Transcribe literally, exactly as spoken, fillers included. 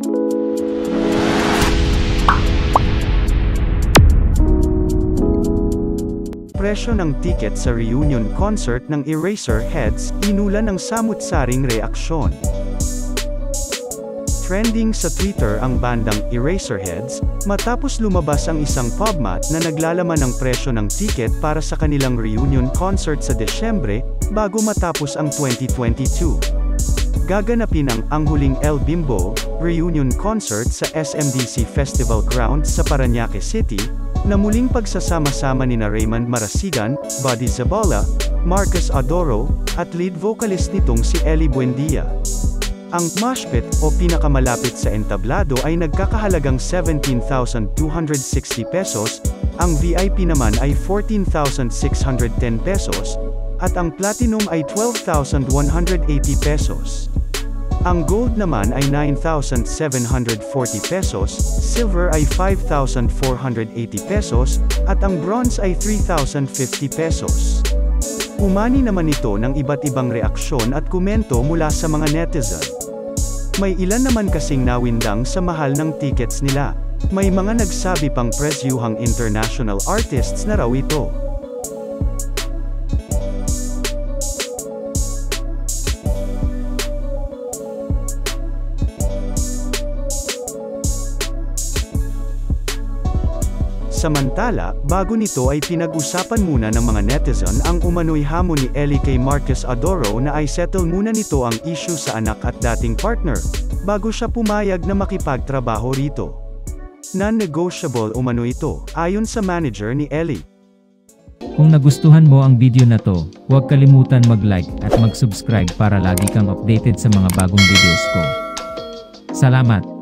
Presyo ng ticket sa reunion concert ng Eraserheads, inulan ng samut-saring reaksyon. Trending sa Twitter ang bandang Eraserheads, matapos lumabas ang isang PubMat na naglalaman ng presyo ng ticket para sa kanilang reunion concert sa Desyembre, bago matapos ang twenty twenty-two. Gaganapin ang Ang Huling El Bimbo reunion concert sa S M D C Festival Grounds sa Parañaque City, na muling pagsasama-sama nina Raymond Marasigan, Buddy Zabala, Marcus Adoro, at lead vocalist nitong si Ellie Buendia. Ang mosh pit o pinakamalapit sa entablado ay nagkakahalagang seventeen thousand two hundred sixty pesos, ang V I P naman ay fourteen thousand six hundred ten pesos, at ang platinum ay twelve thousand one hundred eighty pesos. Ang gold naman ay nine thousand seven hundred forty pesos, silver ay five thousand four hundred eighty pesos, at ang bronze ay three thousand fifty pesos. Umani naman ito ng iba't ibang reaksyon at komento mula sa mga netizen. May ilan naman kasing nawindang sa mahal ng tickets nila. May mga nagsabi pang presyuhang international artists na raw ito. Samantala, bago nito ay pinag-usapan muna ng mga netizen ang umano'y hamon ni Ellie kay Marcus Adoro na ay settle muna nito ang issue sa anak at dating partner, bago siya pumayag na makipagtrabaho rito. Non-negotiable umano ito, ayon sa manager ni Ellie. Kung nagustuhan mo ang video na to, huwag kalimutan mag-like at mag-subscribe para lagi kang updated sa mga bagong videos ko. Salamat!